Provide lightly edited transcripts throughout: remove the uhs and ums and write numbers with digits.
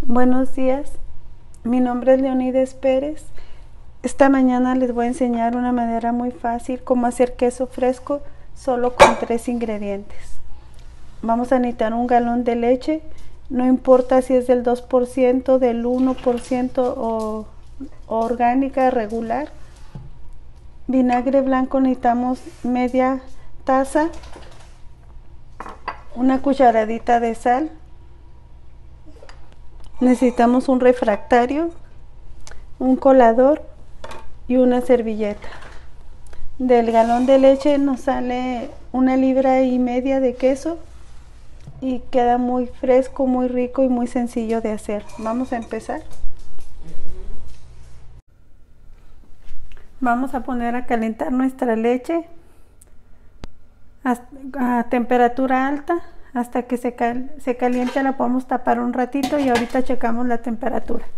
Buenos días, mi nombre es Leonides Pérez. Esta mañana les voy a enseñar una manera muy fácil cómo hacer queso fresco solo con 3 ingredientes. Vamos a necesitar un galón de leche, no importa si es del 2%, del 1% o orgánica regular. Vinagre blanco necesitamos media taza, una cucharadita de sal. Necesitamos un refractario, un colador y una servilleta. Del galón de leche nos sale 1,5 libras de queso y queda muy fresco, muy rico y muy sencillo de hacer. Vamos a empezar. Vamos a poner a calentar nuestra leche a temperatura alta. Hasta que se caliente la podemos tapar un ratito y ahorita checamos la temperatura.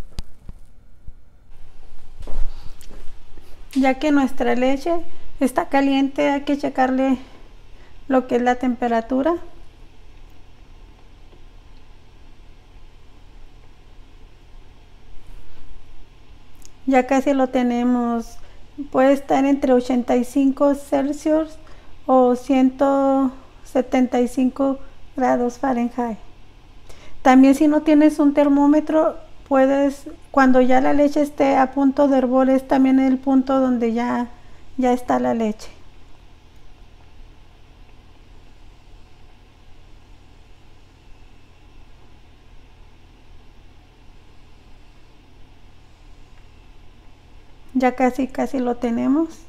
Ya que nuestra leche está caliente, hay que checarle lo que es la temperatura. Ya casi lo tenemos, puede estar entre 85 Celsius o 175 grados Fahrenheit. También si no tienes un termómetro, puedes, cuando ya la leche esté a punto de hervor, es también el punto donde ya está la leche. Ya casi lo tenemos.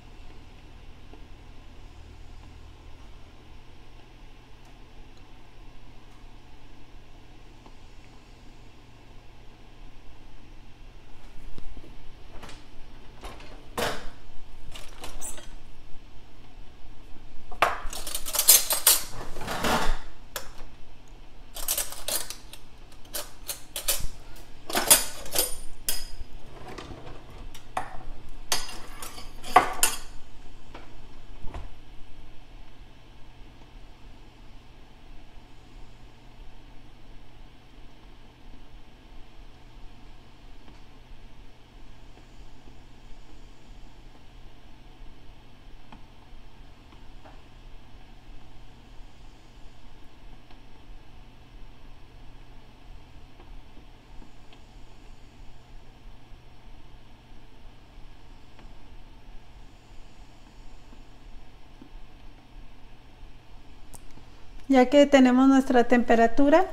Ya que tenemos nuestra temperatura,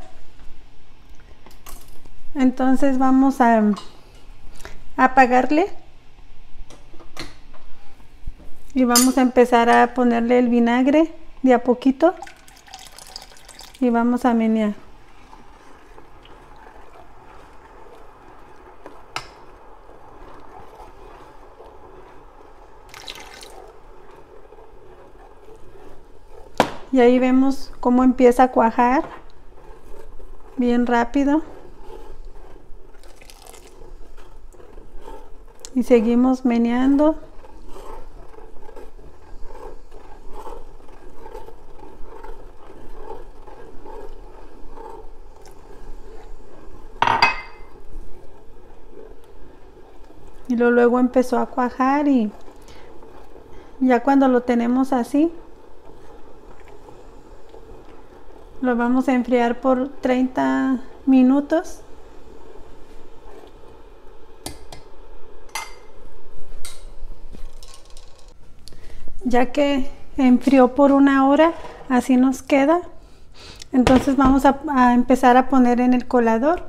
entonces vamos a apagarle y vamos a empezar a ponerle el vinagre de a poquito y vamos a menear. Y ahí vemos cómo empieza a cuajar bien rápido. Y seguimos meneando. Y luego empezó a cuajar y ya cuando lo tenemos así, lo vamos a enfriar por 30 minutos. Ya que enfrió por 1 hora, así nos queda. Entonces vamos a empezar a poner en el colador.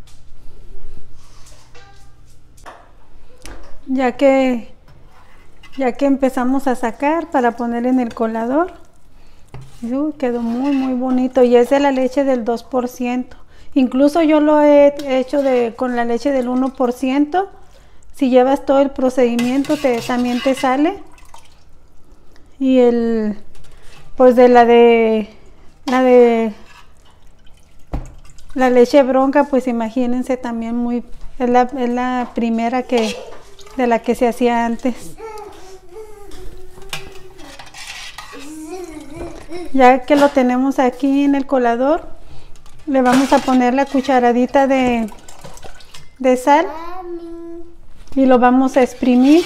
Ya que empezamos a sacar para poner en el colador. Quedó muy bonito y es de la leche del 2%. Incluso yo lo he hecho con la leche del 1%. Si llevas todo el procedimiento también te sale. Y pues de la leche bronca, pues imagínense también es la primera de la que se hacía antes. Ya que lo tenemos aquí en el colador, Le vamos a poner la cucharadita de sal y lo vamos a exprimir.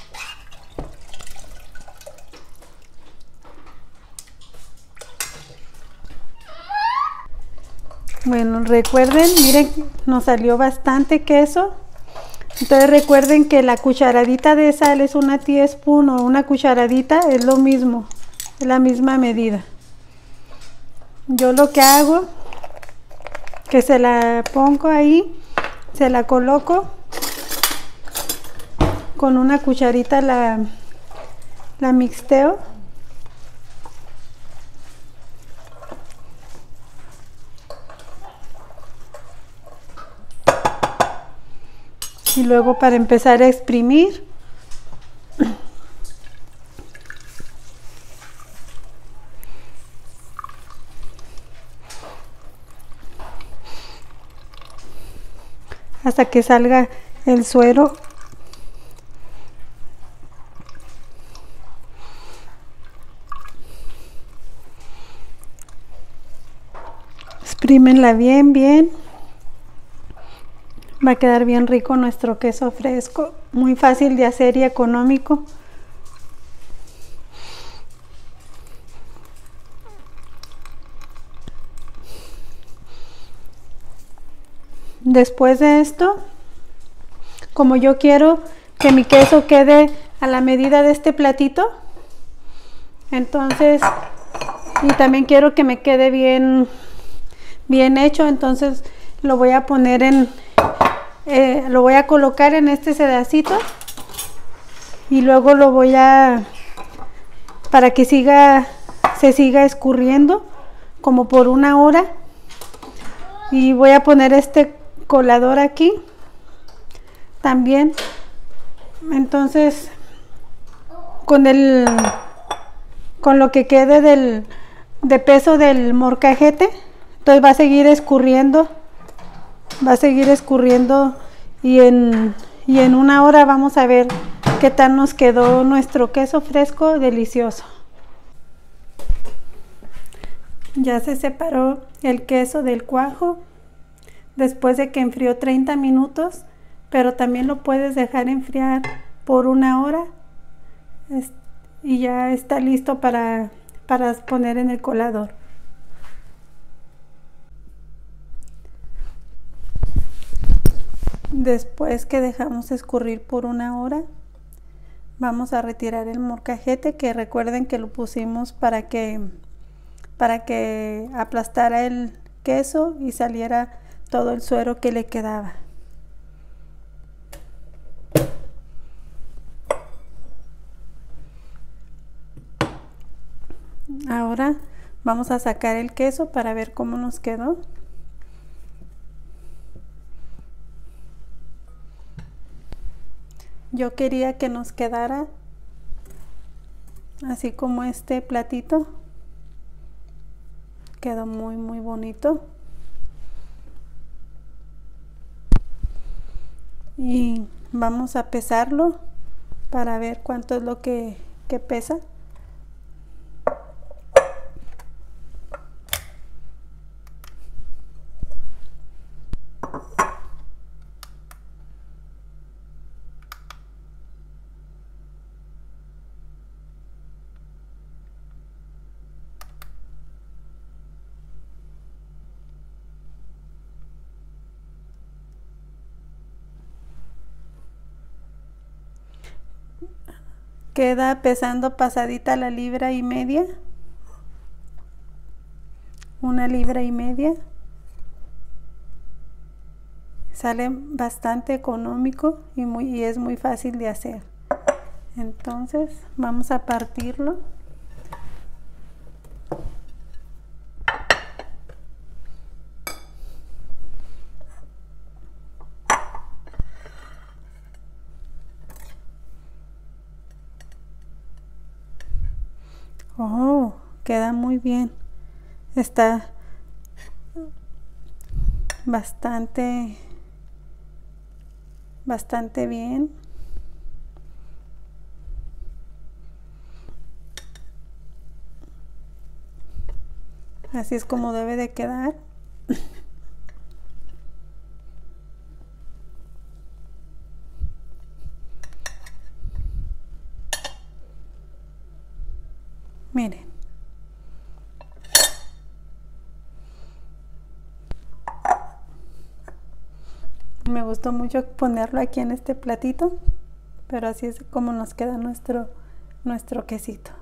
Bueno, recuerden, miren, nos salió bastante queso. Entonces recuerden que la cucharadita de sal es una teaspoon o una cucharadita, es lo mismo, es la misma medida. Yo lo que hago, que se la pongo ahí, se la coloco con una cucharita, la mixteo. Y luego para empezar a exprimir, hasta que salga el suero. Exprímenla bien, bien. Va a quedar bien rico nuestro queso fresco, muy fácil de hacer y económico. Después de esto, como yo quiero que mi queso quede a la medida de este platito, entonces, y también quiero que me quede bien hecho, entonces lo voy a poner lo voy a colocar en este sedacito y luego lo voy a, para que se siga escurriendo como por 1 hora, y voy a poner este colador aquí también. Entonces con lo que quede de peso del molcajete, entonces va a seguir escurriendo, y en 1 hora vamos a ver qué tal nos quedó nuestro queso fresco delicioso. Ya se separó el queso del cuajo después de que enfrió 30 minutos, pero también lo puedes dejar enfriar por 1 hora y ya está listo para poner en el colador. Después que dejamos escurrir por 1 hora, vamos a retirar el molcajete, que recuerden que lo pusimos para que aplastara el queso y saliera todo el suero que le quedaba. Ahora vamos a sacar el queso para ver cómo nos quedó. Yo quería que nos quedara así como este platito. Quedó muy bonito. Y vamos a pesarlo para ver cuánto es lo que pesa. Queda pesando pasadita la 1,5 libras. 1,5 libras. Sale bastante económico y es muy fácil de hacer. Entonces vamos a partirlo. Oh, queda muy bien. Está bastante bien. Así es como debe de quedar. Miren. Me gustó mucho ponerlo aquí en este platito, pero así es como nos queda nuestro quesito.